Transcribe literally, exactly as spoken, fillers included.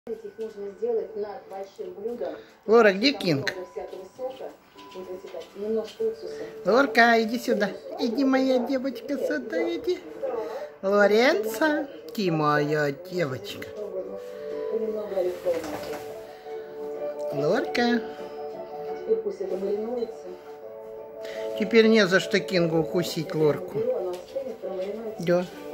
Их нужно сделать над большим блюдом. Лора, где Кинг? Лорка, иди сюда. Иди, моя девочка, сюда иди. Лоренца, ты моя девочка. Лорка. Теперь не за что Кингу укусить Лорку. Да.